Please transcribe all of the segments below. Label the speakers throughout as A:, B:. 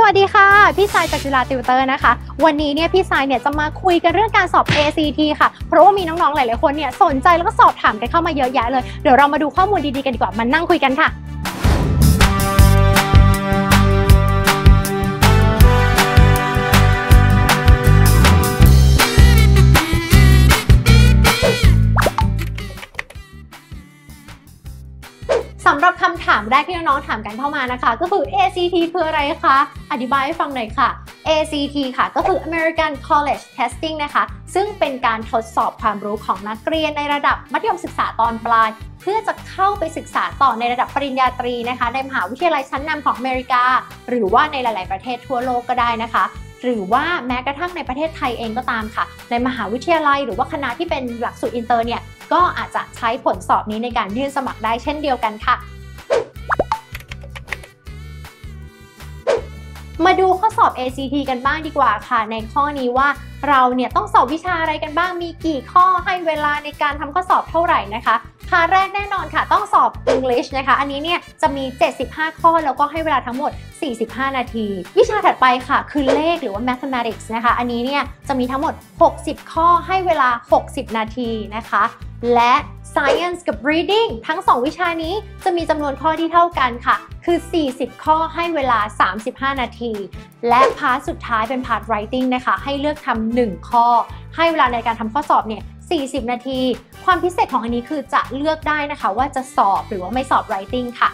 A: วัสดีค่ะพี่สายจากจุฬาติวเตอร์นะคะวันนี้เนี่ยพี่สายเนี่ยจะมาคุยกันเรื่องการสอบ ACT ค่ะเพราะว่ามีน้องๆหลายๆคนเนี่ยสนใจแล้วก็สอบถามกันเข้ามาเยอะแยะเลยเดี๋ยวเรามาดูข้อมูลดีๆกันดีกว่ามานั่งคุยกันค่ะสำหรับคำถามแรกที่น้องๆถามกันเข้ามานะคะก็คือ ACT คืออะไรคะอธิบายให้ฟังหน่อยค่ะ ACT ค่ะก็คือ American College Testing นะคะซึ่งเป็นการทดสอบความรู้ของนักเรียนในระดับมัธยมศึกษาตอนปลายเพื่อจะเข้าไปศึกษาต่อในระดับปริญญาตรีนะคะในมหาวิทยาลัยชั้นนำของอเมริกาหรือว่าในหลายๆประเทศทั่วโลกก็ได้นะคะหรือว่าแม้กระทั่งในประเทศไทยเองก็ตามค่ะในมหาวิทยาลัยหรือว่าคณะที่เป็นหลักสูตรอินเตอร์เนี่ยก็อาจจะใช้ผลสอบนี้ในการยื่นสมัครได้เช่นเดียวกันค่ะมาดูข้อสอบ ACT กันบ้างดีกว่าค่ะในข้อนี้ว่าเราเนี่ยต้องสอบวิชาอะไรกันบ้างมีกี่ข้อให้เวลาในการทำข้อสอบเท่าไหร่นะคะข้อแรกแน่นอนค่ะต้องสอบ English นะคะอันนี้เนี่ยจะมี75ข้อแล้วก็ให้เวลาทั้งหมด45นาทีวิชาถัดไปค่ะคือเลขหรือว่า Mathematics นะคะอันนี้เนี่ยจะมีทั้งหมด60ข้อให้เวลา60นาทีนะคะและ Science กับ Reading ทั้ง2วิชานี้จะมีจำนวนข้อที่เท่ากันค่ะคือ40ข้อให้เวลา35นาทีและพาร์ทสุดท้ายเป็นพาร์ท Writing นะคะให้เลือกทำ1ข้อให้เวลาในการทำข้อสอบเนี่ย40นาทีความพิเศษของอันนี้คือจะเลือกได้นะคะว่าจะสอบหรือว่าไม่สอบ Writing ค่ะ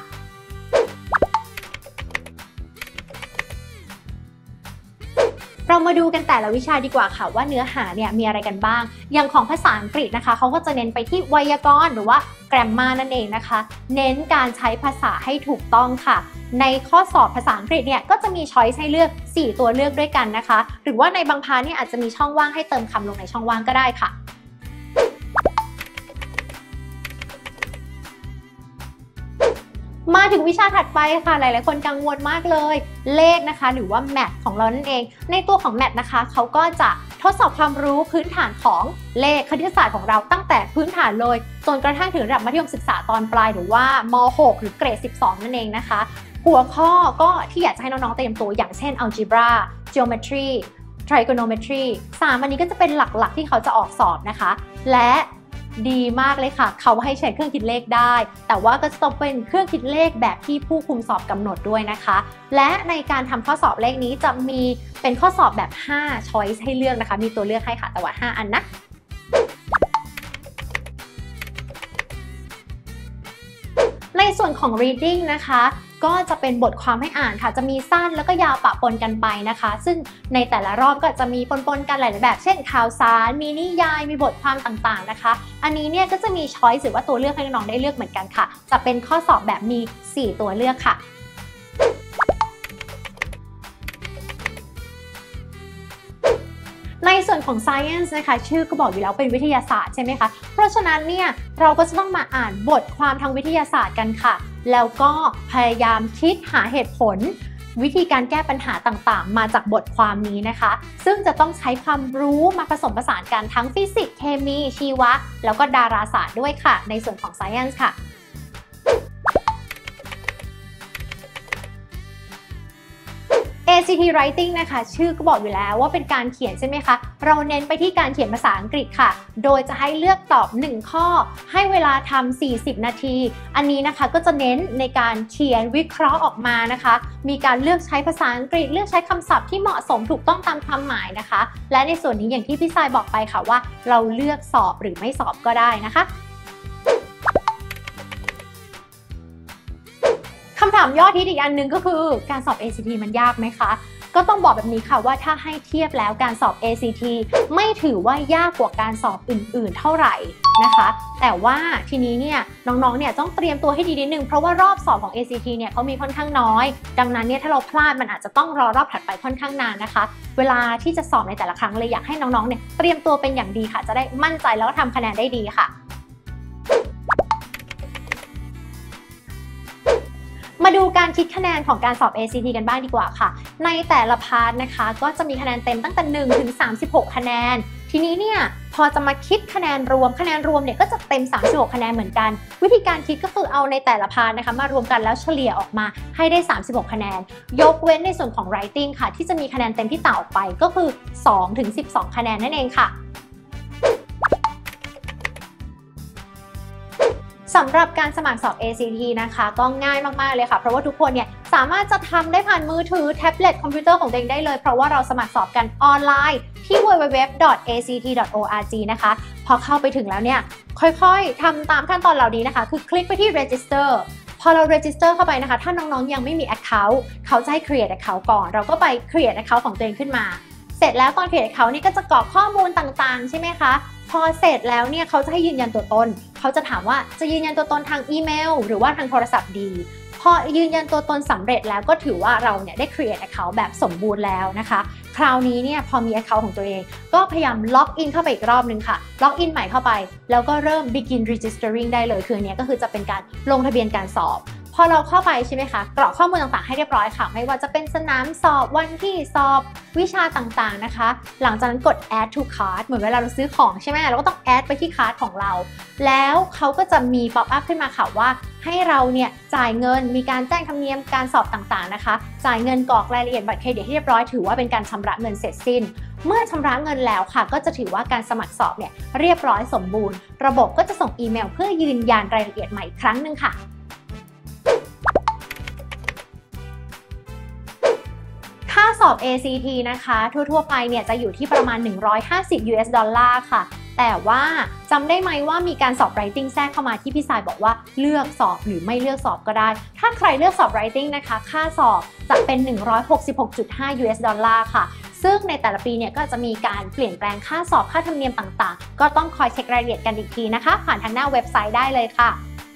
A: เรามาดูกันแต่ละวิชาดีกว่าค่ะว่าเนื้อหาเนี่ยมีอะไรกันบ้างอย่างของภาษาอังกฤษนะคะเขาก็จะเน้นไปที่ไวยากรณ์หรือว่า grammar นั่นเองนะคะเน้นการใช้ภาษาให้ถูกต้องค่ะในข้อสอบภาษาอังกฤษเนี่ยก็จะมี choice ให้เลือก4ตัวเลือกด้วยกันนะคะหรือว่าในบางพาร์ทเนี่ยอาจจะมีช่องว่างให้เติมคำลงในช่องว่างก็ได้ค่ะมาถึงวิชาถัดไปค่ะหลายๆคนกังวลมากเลยเลขนะคะหรือว่าแมทของเรานั่นเองในตัวของแมทนะคะเขาก็จะทดสอบความรู้พื้นฐานของเลขคณิตศาสตร์ของเราตั้งแต่พื้นฐานเลยจนกระทั่งถึงระดับมัธยมศึกษาตอนปลายหรือว่าม.6 หรือเกรด12นั่นเองนะคะหัวข้อก็ที่อยากจะให้น้องๆเตรียมตัวอย่างเช่น algebra geometry trigonometry 3อันนี้ก็จะเป็นหลักๆที่เขาจะออกสอบนะคะและดีมากเลยค่ะเขาให้ใช้เครื่องคิดเลขได้แต่ว่าก็จะต้องเป็นเครื่องคิดเลขแบบที่ผู้คุมสอบกำหนดด้วยนะคะและในการทำข้อสอบเลขนี้จะมีเป็นข้อสอบแบบ5 choice ให้เลือกนะคะมีตัวเลือกให้ค่ะแต่ว่า5อันนะในส่วนของ reading นะคะก็จะเป็นบทความให้อ่านค่ะจะมีสั้นแล้วก็ยาวปะปนกันไปนะคะซึ่งในแต่ละรอบก็จะมีปนกันหลายแบบเช่นข่าวสารมีนิยายมีบทความต่างๆนะคะอันนี้เนี่ยก็จะมีช้อยส์หรือว่าตัวเลือกให้น้องๆได้เลือกเหมือนกันค่ะจะเป็นข้อสอบแบบมี4ตัวเลือกค่ะในส่วนของ Science นะคะชื่อก็บอกอยู่แล้วเป็นวิทยาศาสตร์ใช่ไหมคะเพราะฉะนั้นเนี่ยเราก็จะต้องมาอ่านบทความทางวิทยาศาสตร์กันค่ะแล้วก็พยายามคิดหาเหตุผลวิธีการแก้ปัญหาต่างๆมาจากบทความนี้นะคะซึ่งจะต้องใช้ความรู้มาผสมผสานกันทั้งฟิสิกส์เคมีชีวะแล้วก็ดาราศาสตร์ด้วยค่ะในส่วนของ Science ค่ะACT Writing นะคะชื่อก็บอกอยู่แล้วว่าเป็นการเขียนใช่ไหมคะเราเน้นไปที่การเขียนภาษาอังกฤษค่ะโดยจะให้เลือกตอบ1ข้อให้เวลาทำ40นาทีอันนี้นะคะก็จะเน้นในการเขียนวิเคราะห์ออกมานะคะมีการเลือกใช้ภาษาอังกฤษเลือกใช้คำศัพท์ที่เหมาะสมถูกต้องตามความหมายนะคะและในส่วนนี้อย่างที่พี่ทรายบอกไปค่ะว่าเราเลือกสอบหรือไม่สอบก็ได้นะคะคำถามยอดฮิตอีกอันนึงก็คือการสอบ ACT มันยากไหมคะก็ต้องบอกแบบนี้ค่ะว่าถ้าให้เทียบแล้วการสอบ ACT ไม่ถือว่ายากกว่าการสอบอื่นๆเท่าไหร่นะคะแต่ว่าทีนี้เนี่ยน้องๆเนี่ยต้องเตรียมตัวให้ดีนิดนึงเพราะว่ารอบสอบของ ACT เนี่ยเขามีค่อนข้างน้อยดังนั้นเนี่ยถ้าเราพลาดมันอาจจะต้องรอรอบถัดไปค่อนข้างนานนะคะเวลาที่จะสอบในแต่ละครั้งเลยอยากให้น้องๆเนี่ยเตรียมตัวเป็นอย่างดีค่ะจะได้มั่นใจแล้วก็ทำคะแนนได้ดีค่ะมาดูการคิดคะแนนของการสอบ ACT กันบ้างดีกว่าค่ะในแต่ละพาร์ทนะคะก็จะมีคะแนนเต็มตั้งแต่1 ถึง 36คะแนนทีนี้เนี่ยพอจะมาคิดคะแนนรวมเนี่ยก็จะเต็ม36คะแนนเหมือนกันวิธีการคิดก็คือเอาในแต่ละพาร์ทนะคะมารวมกันแล้วเฉลี่ยออกมาให้ได้36คะแนนยกเว้นในส่วนของ writing ค่ะที่จะมีคะแนนเต็มที่ต่างออกไปก็คือ2 ถึง 12คะแนนนั่นเองค่ะสำหรับการสมัครสอบ ACT นะคะก็ง่ายมากๆเลยค่ะเพราะว่าทุกคนเนี่ยสามารถจะทำได้ผ่านมือถือแท็บเล็ตคอมพิวเตอร์ของตัวเองได้เลยเพราะว่าเราสมัครสอบกันออนไลน์ที่ www.act.org นะคะพอเข้าไปถึงแล้วเนี่ยค่อยๆทำตามขั้นตอนเหล่านี้นะคะคือคลิกไปที่ register พอเรา register เข้าไปนะคะถ้าน้องๆยังไม่มี account เขาจะให้ create account ก่อนเราก็ไป create account ของตัวเองขึ้นมาเสร็จแล้วตอน create account นี่ก็จะกรอกข้อมูลต่างๆใช่ไหมคะพอเสร็จแล้วเนี่ยเขาจะให้ยืนยันตัวตนเขาจะถามว่าจะยืนยันตัวตนทางอีเมลหรือว่าทางโทรศัพท์ดีพอยืนยันตัวตนสำเร็จแล้วก็ถือว่าเราเนี่ยได้ create account แบบสมบูรณ์แล้วนะคะคราวนี้เนี่ยพอมี account ของตัวเองก็พยายามล็อกอินเข้าไปอีกรอบนึงค่ะล็อกอินใหม่เข้าไปแล้วก็เริ่ม begin registering ได้เลยคืออันนี้ก็คือจะเป็นการลงทะเบียนการสอบพอเราเข้าไปใช่ไหมคะกรอกข้อมูลต่างๆให้เรียบร้อยค่ะไม่ว่าจะเป็นสนามสอบวันที่สอบวิชาต่างๆนะคะหลังจากนั้นกด add to cart เหมือนเวลาเราซื้อของใช่ไหมเราก็ต้อง add ไปที่ cart ของเราแล้วเขาก็จะมี pop up ขึ้นมาค่ะว่าให้เราเนี่ยจ่ายเงินมีการแจ้งธรรมเนียมการสอบต่างๆนะคะจ่ายเงินกรอกรายละเอียดบัตรเครดิตให้เรียบร้อยถือว่าเป็นการชำระเงินเสร็จสิ้นเมื่อชำระเงินแล้วค่ะก็จะถือว่าการสมัครสอบเนี่ยเรียบร้อยสมบูรณ์ระบบก็จะส่งอีเมลเพื่อยืนยันรายละเอียดใหม่อีกครั้งหนึ่งค่ะค่าสอบ ACT นะคะทั่วๆไปเนี่ยจะอยู่ที่ประมาณ150 US ดอลลาร์ค่ะแต่ว่าจำได้ไหมว่ามีการสอบ writing แทรกเข้ามาที่พี่สายบอกว่าเลือกสอบหรือไม่เลือกสอบก็ได้ถ้าใครเลือกสอบ writing นะคะค่าสอบจะเป็น166.5 US ดอลลาร์ค่ะซึ่งในแต่ละปีเนี่ยก็จะมีการเปลี่ยนแปลงค่าสอบค่าธรรมเนียมต่างๆก็ต้องคอยเช็ครายละเอียดกันอีกทีนะคะผ่านทางหน้าเว็บไซต์ได้เลยค่ะ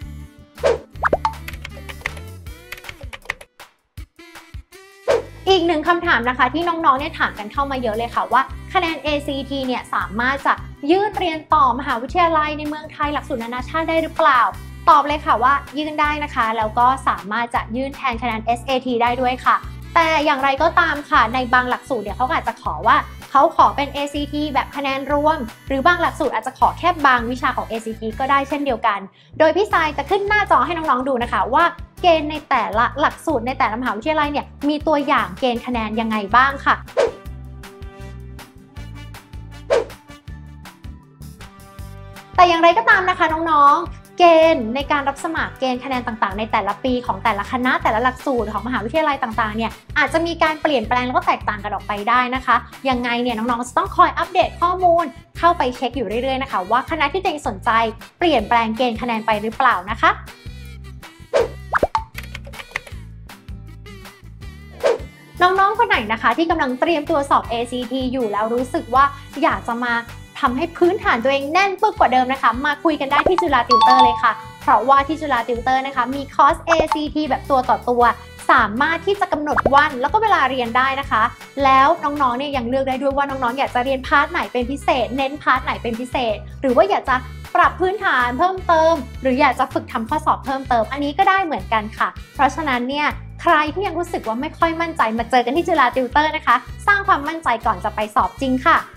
A: อีกหนึ่งคำถามนะคะที่น้องๆเนี่ยถามกันเข้ามาเยอะเลยค่ะว่าคะแนน ACT เนี่ยสามารถจะยื่นเรียนต่อมหาวิทยาลัยในเมืองไทยหลักสูตรนานาชาติได้หรือเปล่าตอบเลยค่ะว่ายื่นได้นะคะแล้วก็สามารถจะยื่นแทนคะแนน SAT ได้ด้วยค่ะแต่อย่างไรก็ตามค่ะในบางหลักสูตรเนี่ยเขาอาจจะขอว่าเขาขอเป็น ACT แบบคะแนนรวมหรือบางหลักสูตรอาจจะขอแค่บางวิชาของ ACT ก็ได้เช่นเดียวกันโดยพี่ทรายจะขึ้นหน้าจอให้น้องๆดูนะคะว่าเกณฑ์ในแต่ละหลักสูตรในแต่ละมหาวิทยาลัยเนี่ยมีตัวอย่างเกณฑ์คะแนนยังไงบ้างค่ะแต่อย่างไรก็ตามนะคะน้องๆเกณฑ์ในการรับสมัครเกณฑ์คะแนนต่างๆในแต่ละปีของแต่ละคณะแต่ละหลักสูตรของมหาวิทยาลัยต่างๆเนี่ยอาจจะมีการเปลี่ยนแปลงแล้วก็แตกต่างกันออกไปได้นะคะยังไงเนี่ยน้องๆจะต้องคอยอัปเดตข้อมูลเข้าไปเช็คอยู่เรื่อยๆนะคะว่าคณะที่ตัวเองสนใจเปลี่ยนแปลงเกณฑ์คะแนนไปหรือเปล่านะคะน้องๆคนไหนนะคะที่กำลังเตรียมตัวสอบ ACT อยู่แล้วรู้สึกว่าอยากจะมาทำให้พื้นฐานตัวเองแน่นปึกกว่าเดิมนะคะมาคุยกันได้ที่จุฬาติวเตอร์เลยค่ะเพราะว่าที่จุฬาติวเตอร์นะคะมีคอร์ส ACT แบบตัวต่อตัวสามารถที่จะกำหนดวันแล้วก็เวลาเรียนได้นะคะแล้วน้องๆเนี่ยยังเลือกได้ด้วยว่าน้องๆอยากจะเรียนพาร์ทไหนเป็นพิเศษเน้นพาร์ทไหนเป็นพิเศษหรือว่าอยากจะปรับพื้นฐานเพิ่มเติมหรืออยากจะฝึกทำข้อสอบเพิ่มเติมอันนี้ก็ได้เหมือนกันค่ะเพราะฉะนั้นเนี่ยใครที่ยังรู้สึกว่าไม่ค่อยมั่นใจมาเจอกันที่จุฬาติวเตอร์นะคะสร้างความมั่นใจก่อนจะไปสอบจริงค่ะ